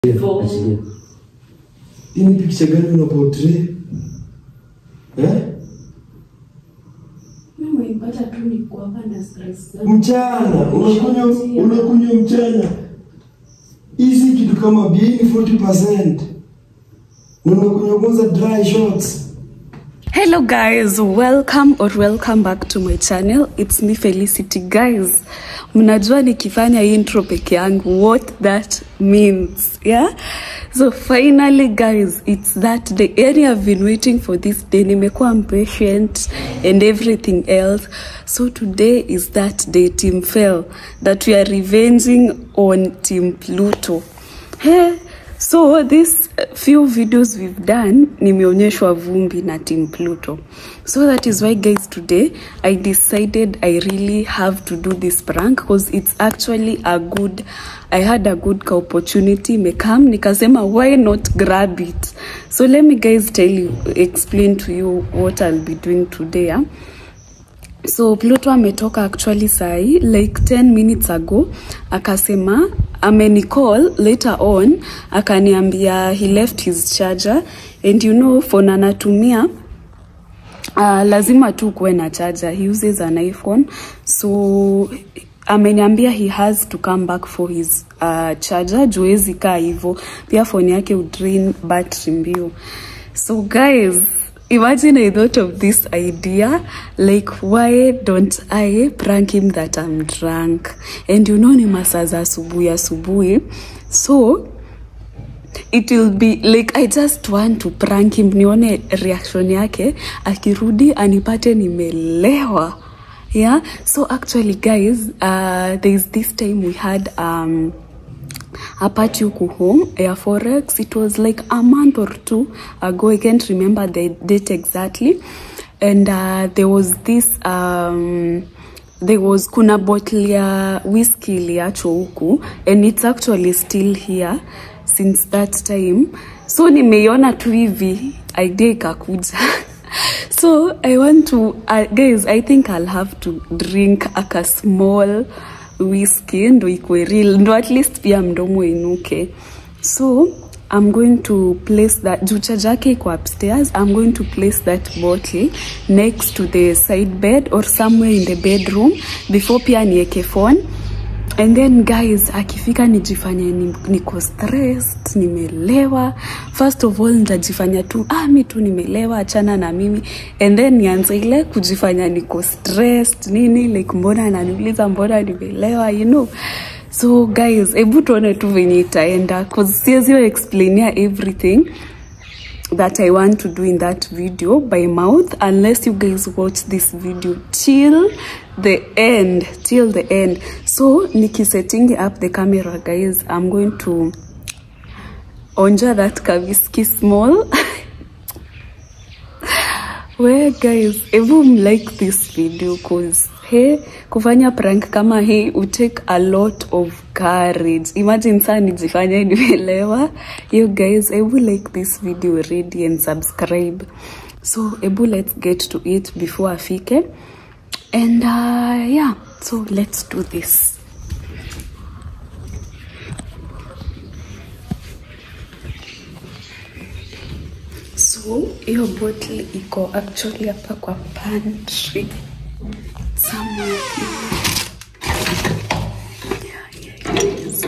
Ini picha gani una portray? Mimi nipata tu ni kwa na stress. Mchana, unakunywa mchana. Hizi kitu kama bia 40%. Unakunywa kwanza dry shots. Hello guys, welcome back to my channel. It's me Felicity guys. Mnajua nikifanya intro peke yangu what that means, yeah? So finally guys, it's that day. I've been waiting for this day. Nimekuwa impatient and everything else. So today is that day, Team Fel, that we are revenging on Team Pluto. Hey, so these few videos we've done, nimeonyeshwa vumbi na Team Pluto. So that is why guys, today I decided I really have to do this prank because it's actually I had a good opportunity mekam, nikasema why not grab it. So let me guys explain to you what I'll be doing today. Yeah? So Pluto ametoka actually sai like 10 minutes ago, akasema amenicall later on, akaniambia he left his charger, and you know phone anatumia lazima tu kuwe na charger. He uses an iPhone, so ameniambia he has to come back for his charger, juezi kaa hivyo pia phone yake udrain battery mbio. So guys, imagine I thought of this idea, like why don't I prank him that I'm drunk? And you know ni masaa za asubuhi. So it will be like I just want to prank him, nione reaction yake akirudi anipate nimelewa. Yeah, so actually guys, there's this time we had a party home Air Forex. It was like a month or two ago, I can't remember the date exactly. And there was this kuna bottle ya whiskey iliacho huku, and it's actually still here since that time. So nimeiona tu hivi idea ikakuja. So I want to guys, I think I'll have to drink a small whiskey ndo ikwe real, ndo at least pia mdomo inuke. So I'm going to place that charger yake iko upstairs. I'm going to place that bottle next to the side bed or somewhere in the bedroom before pia nieke phone. And then guys, akifika nijifanye niko stressed, nimelewa. First of all nitajifanya tu mi tu nimelewa, achana na mimi. And then nianze ile kujifanya niko stressed nini, like mbona ananiuliza mbona nimelewa, you know. So guys, ebu tuone tu venye itaenda, cause siwezi explainia everything that I want to do in that video by mouth unless you guys watch this video till the end. So Nikki setting up the camera guys, I'm going to onja that kaviski small. Where guys, ever like this video cause hey, kufanya prank kama hii will take a lot of courage. Imagine saa nijifanya nimelewa. You guys, ebu like this video already and subscribe. So ebu let's get to it before afike. And yeah, so let's do this. So your bottle iko actually hapa kwa pantry somewhere here. Yeah, it is.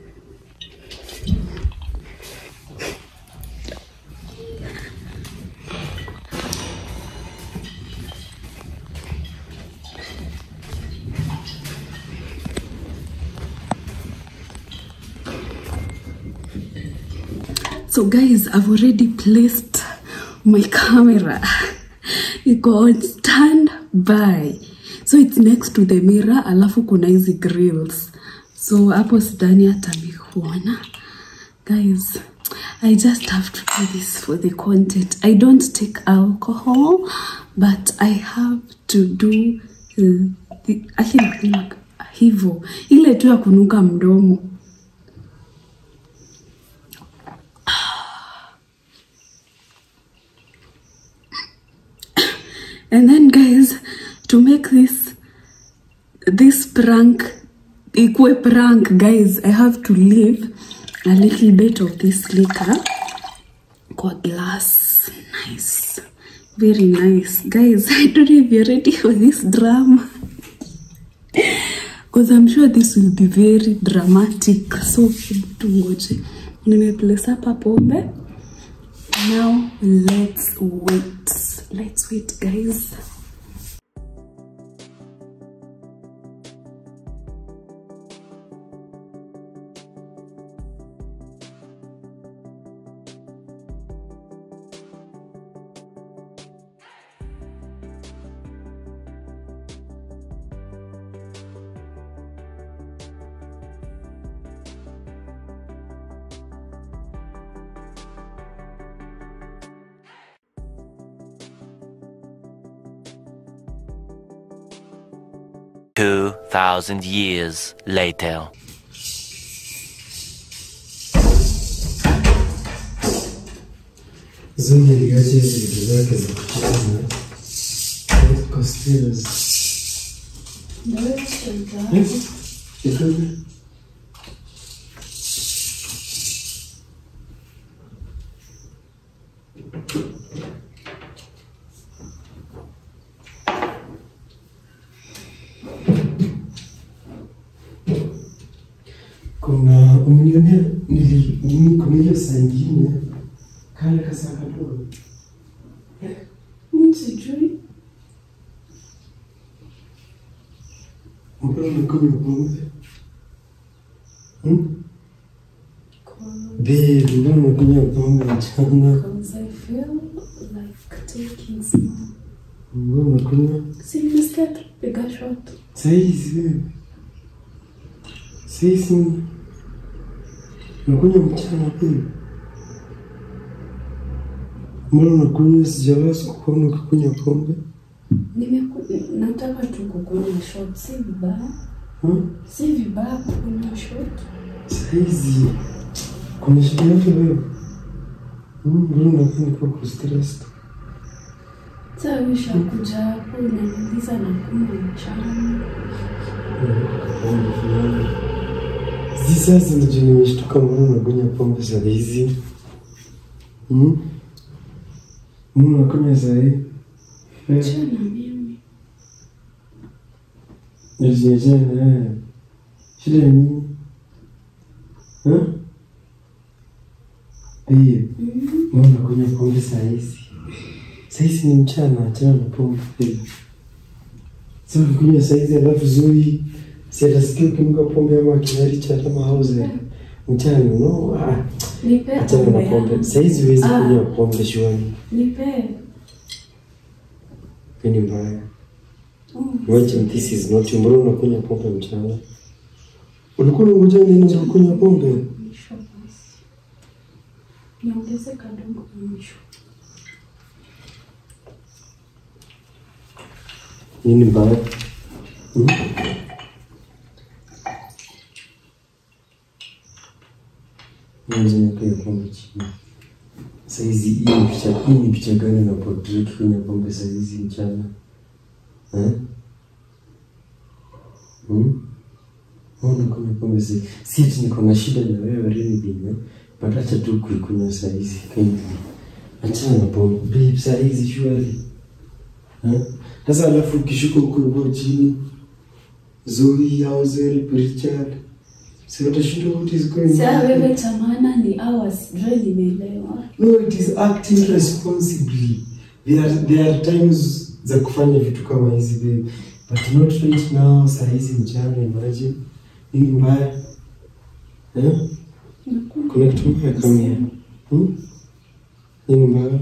So guys, I've already placed my camera. It got standby. So it's next to the mirror, alafu kuna hizi grills. So hapo sidhani hata mikuona. Guys, I just have to do this for the content. I don't take alcohol, but I have to do hivyo. Ile tu ya kunuka mdomo. And then guys, to make this prank equal prank guys, I have to leave a little bit of this liquor kwa glass. Nice. Very nice. Guys, I don't know if you're ready for this drama. Because I'm sure this will be very dramatic. So, tungoje. Nimeplace hapa pombe. Now, let's wait. Let's wait, guys. $2,000 years later. Zungi aliacha vitu zake za kucheza. Costellos. Kuna umilionea kuna saa ingine kale kasa kadogo. Sijui. Mbona unakunywa pombe? Babe, mbona unakunywa pombe mchana? Because I feel like taking some. Mbona unakunywa? Si nimesikia tupiga shot. Saizi. Unakunywa mchana babe? Mbona unakunywa sijawahi kukuona ukikunywa pombe? Nataka tu kukunywa shot, si vibaya. Si vibaya kukunywa shot. Saizi. Kuna shida yote wewe? Mbona unakunywa kwa stress? Sasa ushakuja hapo unaniuliza na kunywa mchana. Sasa ndio nimeshtuka mbona unakunywa pombe saa hizi? Mbona unakunywa saa hii? Chana mimi. Nijijana shida ni nini? Mbona unakunywa pombe saa hizi? Saa hizi ni mchana, achana na pombe. Sasa unakunywa saa hizi alafu zuri. Si atasikia ukinuka pombe ama kinari cha kama hauze. Mchana no. Nipe achana na pombe. Saa hizi huwezi kunywa pombe shwani. Nipe. Ni mbaya. Watching this is not you. Mbona unakunywa pombe mchana? Ulikuwa unangoja nini za kunywa pombe? Niongeze kadogo kwa mwisho. Nini mbaya? Mwanzo kwa pombe chini. Saizi hii ni picha gani na portrait kwenye pombe saizi mchana? Mbona kuna pombe saizi? Si ati niko na shida na wewe really big. But acha tu kuikunywa saizi kindly. Achana na pombe babe saizi surely. Sasa alafu ukishuka huko chini Zoe au Zeri Richard. Si utashinda what is going on. Sasa wewe tamana ni hours really nimeelewa. No, it is acting responsibly. There are times za kufanya vitu kama hizi babe. But not right now, saa hizi mchana imagine. Nini mbaya? Kuna kitu mbaya kama hiyo. Nini mbaya?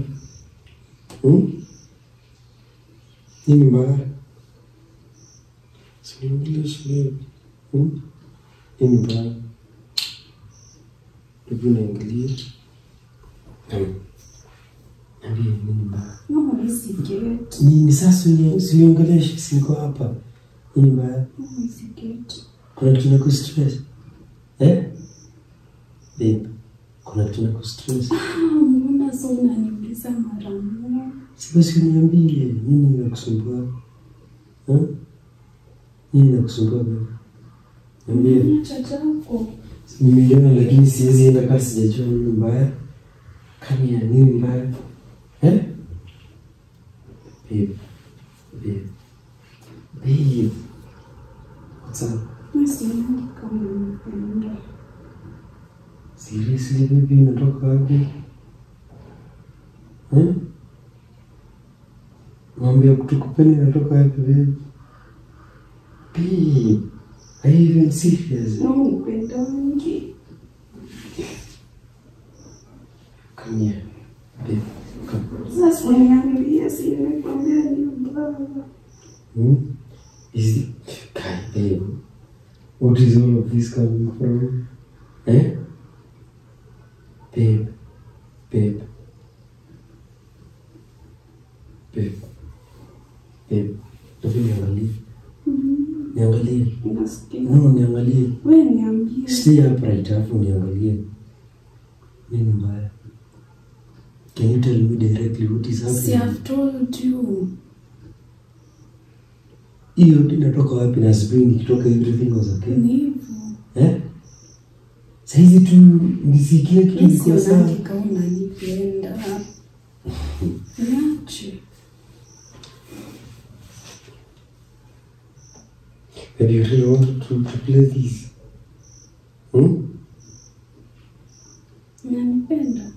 Nini mbaya? Sio English babe. Nini mbaya? Hebu naangalia. Nini mbaya? No, nisiketi. Nini sasa usiongeleshe siko hapa. Nini mbaya? Nisiketi. Kuna kitu na kustress? Babe, kuna kitu na kustress? Mbona sasa unaniuliza mara moja? Sibasi uniambie nini inakusumbua? Nini inakusumbua babe? Niambie. Chachako. Nimeiona lakini siwezi enda kama sijajua nini mbaya. Kani ya nini mbaya? Babe. What's up? Seriously baby, unatoka wapi? Mwambie kutukupeni natoka wapi babe? Babe, are you even serious? No, upendo wangu. Come here, babe. Come. Sasa uniambia si nikwambia ni mbaya. Is it... Kai, babe. What is all of this coming from? Babe. Niangalie. Niangalie. Unasikia? No, niangalie. Wewe niambie. Stay upright hapo niangalie. Nini mbaya? Can you tell me directly what is happening? See, I've told you. Hiyo inatoka wapi na sijui nikitoka everything was okay? Ni hivyo. Saizi tu nisikie kitu kiko sawa. Kama unanipenda. Niache. Maybe you really wanted to play this? Unanipenda?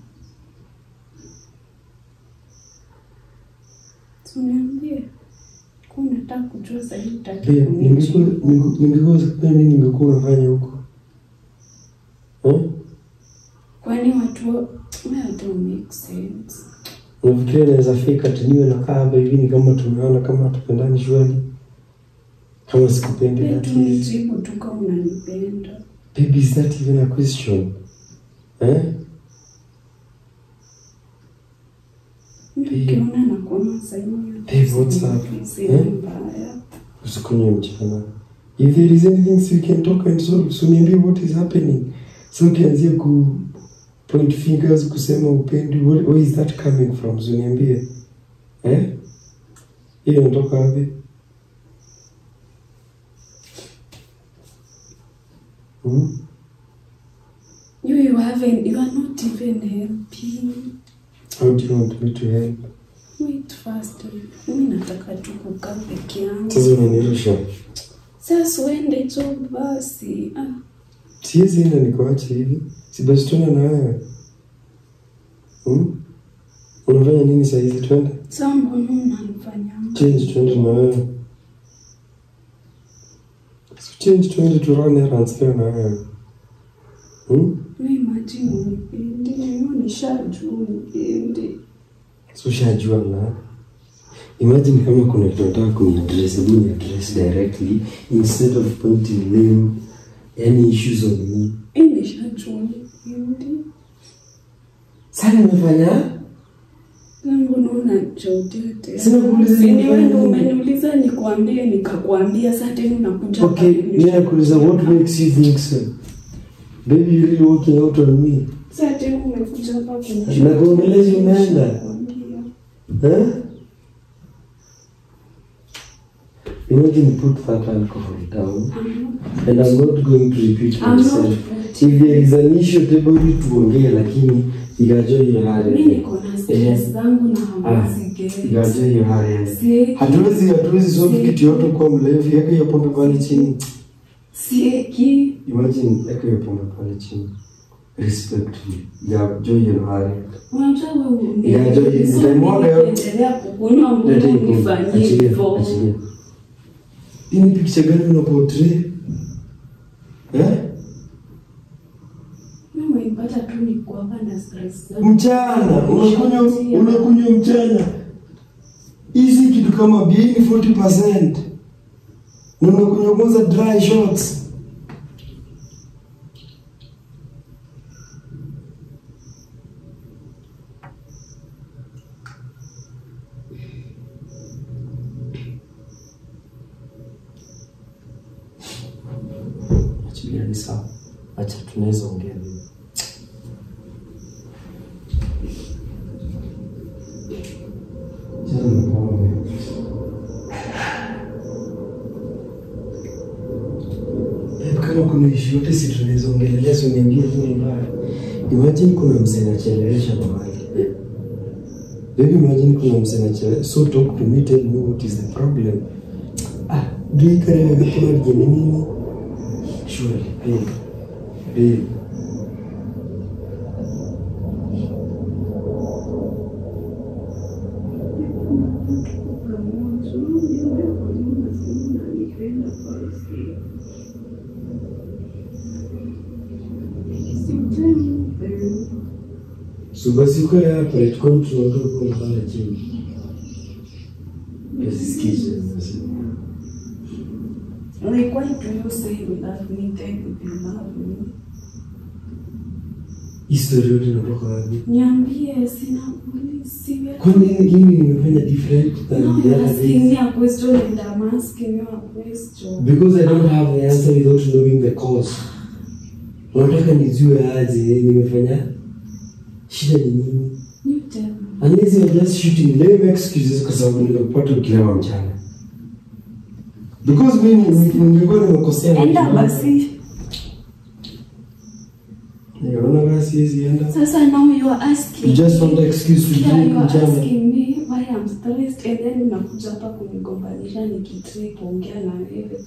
Uniambie. Kwa unataka kujua zaidi utaki ningekuwa sikia nini ningekuwa nafanya huko? Kwani watu don't make sense. Unafikiria naweza fake ati niwe nakaa hapa hivi ni kama tumeona kama tupendani shwari? Kama sikupendi Babe, that tunijibu tu kama unanipenda. Baby, is that even a question? Ukiona na kuona saini. Babe, what's up? Mbaya. Usikunywe mchana. If there is anything we can talk and solve, so niambie what is happening. So ukianzia ku point fingers kusema upendi, where is that coming from? So niambie. Hiyo inatoka wapi? You are not even helping. How do you want me to help? Wait first. Mimi nataka tu kukaa peke yangu. Sasa unanirusha. Sasa uende job basi. Siwezi enda nikuache hivi. Si basi tuende na wewe. Unafanya nini saa hizi twende? Sasa mbona unanifanya? Change twende na wewe. So change twende to run errands leo na wewe. Imagine unipendi. Nishajua unipendi. So ushajua na. Imagine kama kuna kitu nataka kuniaddress, ni address directly instead of pointing blame any issues on me. Nishajua unipendi. Sasa nimefanya? Mbona unachotea? Sina kuuliza ni wewe ndio umeniuliza nikwambie nikakwambia sasa tena unakuja. Okay, mimi nakuuliza what makes you think so? Baby, you really working out on me. Sasa tena umekuja hapa kuniambia. Na kuongeleza umeenda. Imagine put that alcohol down. And I'm not going to repeat myself. If there is an issue, tebori tuongee lakini igajua hiyo hali. Mimi niko na stress zangu na hamasi gani. Igajua hiyo hali. Hatuwezi solve kitu yote kwa mlevi. Yake hiyo pombe pale chini. Sieki. Imagine yake hiyo pombe pale chini. Respectfully. Igajua hiyo hali. Unajua wewe. Igajua hiyo. Endelea kukunywa mbona unifanyie hivyo. Hii ni picha gani unaportray? Mimi nimepata tu ni kuapa na stress. Mchana, unakunywa mchana. Hizi kitu kama bia ni 40%. Na unakunywa kwanza dry shots. Achilia ni sawa. Acha tunaweza ongea leo. Kama kuna issue vitu yote si tunaweza ongelea sio niambie tu mbaya. Imagine kuna msana chelewesha mahali. Baby, imagine kuna msana chelewesha. So talk to me, tell me what is the problem. Do you carry a good nini? Surely, babe. So basically, I operate control over the gym. This is kitchen. Like, why do you say you love me? Then you love me. History yote inatoka wapi? Niambie, sina polisi. Kwa nini nimefanya different than the other days? I'm asking you a question and I'm asking you a question. Because I don't have the answer without knowing the cause. Unataka nijue aje nimefanya shida ni nini? You tell me. Unless you're just shooting lame excuses kwa sababu nimepata ukilewa mchana. Because ningekuwa nimekosea. Enda basi. Niona basi hizi enda. Sasa now you are asking. You just want an excuse to drink mchana. You are asking me why I'm stressed and then unakuja hapa kunigombanisha nikitrip ongea na wewe.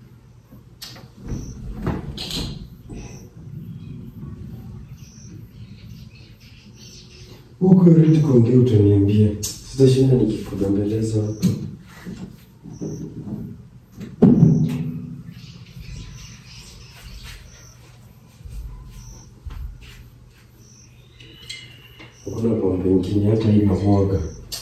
Uko ready kuongea utaniambia. Sitashinda nikikubembeleza hapo. Kuna pombe nyingine hata hii mwaga.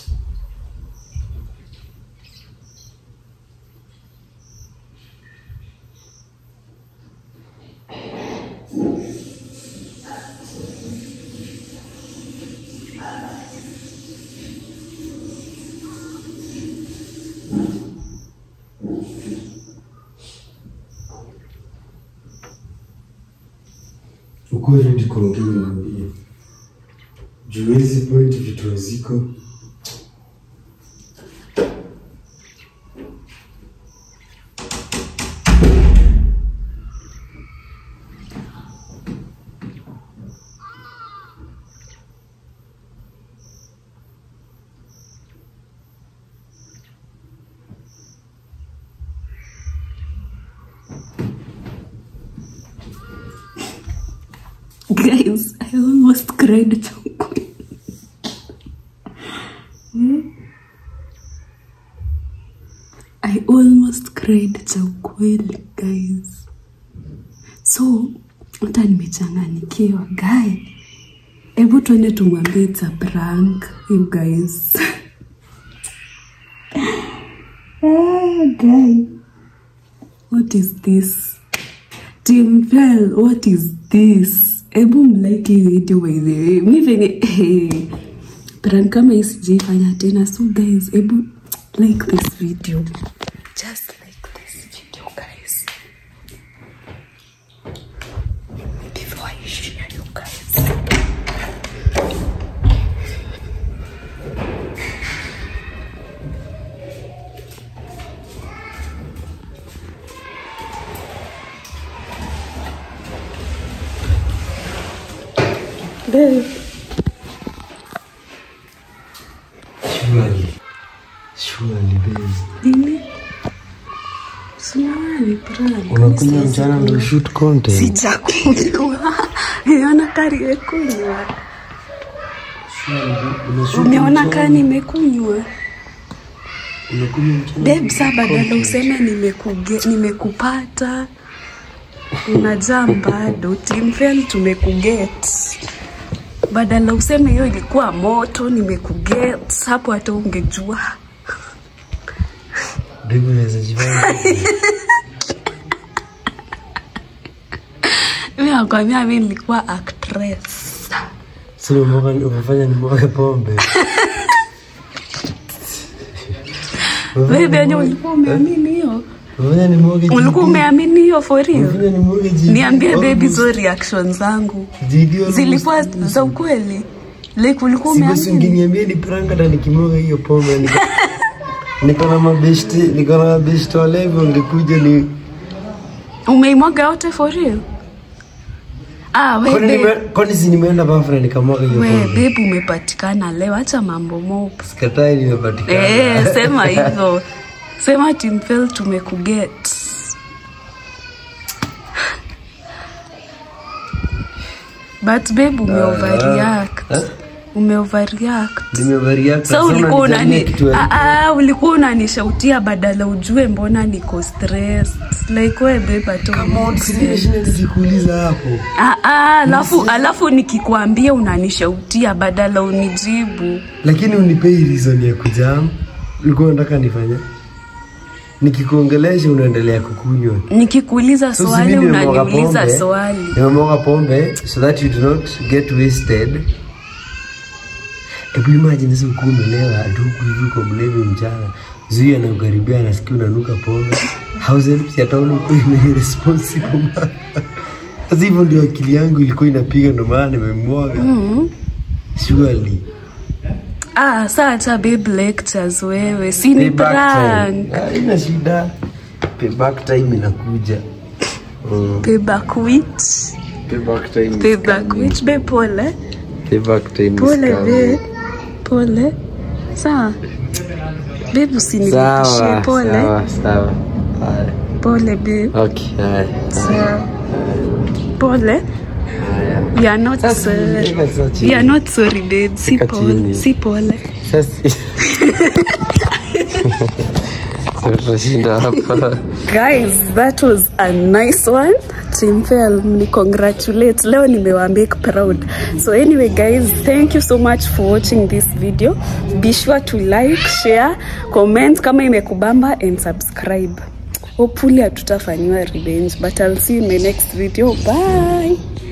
Uko ready kuongea niambie. Juwezi point vitu ziko. Guys, I almost cried so quick. I almost cried so quick, guys. So, hata nimechanganyikiwa, guys. Hebu tuende tumwambie it's a prank, you guys. Guys. What is this? Team Fell, what is this? Ebu mlike video by the way. Mimi prank kama isijifanya tena. So guys, ebu like this video. Just like this video, guys. Before I share you guys. Babe. Surely, babe. Nini? Sunawani prank. Unakunywa mchana ndo shoot content. Sijakunywa. Niona kari nimekunywa. Umeona kari nimekunywa. Unakunywa mchana. Babe, sasa badala useme nimekupata. Unajam bado. Team Fell tumekuget. Badala useme hiyo ilikuwa moto nimekuget. Hapo hata ungejua. Baby, unaweza jifanya. Mimi nakwambia mimi nilikuwa actress. Sio umefanya ni mwaga pombe. Baby, ulikuwa umeamini hiyo? Ulikuwa umeamini hiyo for real? Niambie baby, zo reactions zangu zilikuwa za ukweli? Like ulikuwa umeamini? Sisi ungeniambia ni prank na nikimwaga hiyo pombe. Niko na mabeshte wa level ungekuja Umeimwaga yote for real? Kwani si nimeenda bafra nikamwaga hiyo pombe. Babe umepatikana leo, acha mambo mopo. Sikatai nimepatikana. Sema hivyo. Sema Timfel tumekuget. But babe umeoverreact. Nimeoverreact. So ulikuwa unanishautia badala ujue mbona niko stressed. Like wewe babe ato. Come on, sikuuliza hapo. Alafu nikikwambia unanishautia badala unijibu. Lakini unipei reason ya kujam. Ulikuwa unataka nifanye? Nikikuongelesha unaendelea kukunywa. Nikikuuliza swali unaniuliza swali. Nimemwaga pombe so that you do not get wasted. Ebu imagine sasa uko umelewa aduku hivi kwa mlevi mchana. Zuia na ukaribia nasikia unanuka pombe. House helps ya town uko irresponsible. Sasa hivyo ndio akili yangu ilikuwa inapiga ndo maana nimemwaga. Surely. Sasa babe lectures wewe. Si ni prank. Ina shida. Payback time inakuja. Payback which? Payback which babe pole. Payback time pole babe. Pole. Sawa. Babe usinirudishie pole. Sawa. Pole babe. Okay. Sawa. Pole. We are not sorry. We are not sorry babe. Si pole. Si pole. Guys, that was a nice one. Timfel, me congratulate. Leo nimewambia proud. So anyway guys, thank you so much for watching this video. Be sure to like, share, comment kama imekubamba and subscribe. Hopefully hatutafanywa revenge, but I'll see you in my next video. Bye.